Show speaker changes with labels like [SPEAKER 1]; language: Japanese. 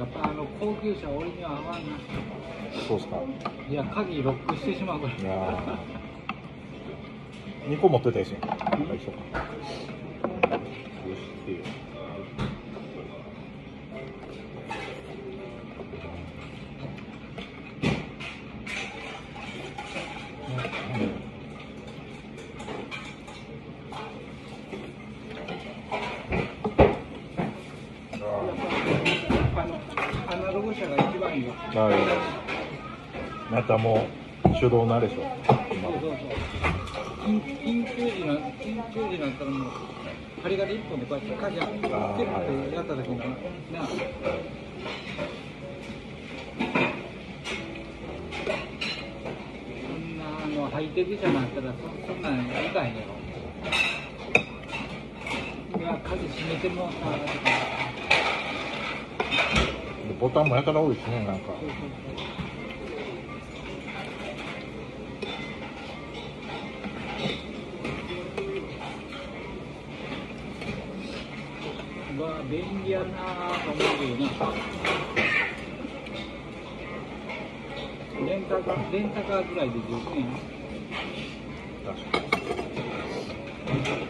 [SPEAKER 1] っぱ高級車俺には合わんな。
[SPEAKER 2] そうっすか。
[SPEAKER 1] いや、鍵ロックしてしまうから。
[SPEAKER 2] いや2個持ってたりしん。最初。どうしてよ。
[SPEAKER 1] アナログ車が一番いいよ。
[SPEAKER 2] またもう手動なでしょ。
[SPEAKER 1] そうそうそう。緊急時になったらもう針金一本でこうやって鍵開けてってやった時にな。そんなハイテク車なんったらそんなんいかへんやろ。いや鍵閉めてもさ。
[SPEAKER 2] ボタンもやたら多いですね、なんか。便利やなぁと思うけどな。レンタカーぐらいで十分やな。確かに。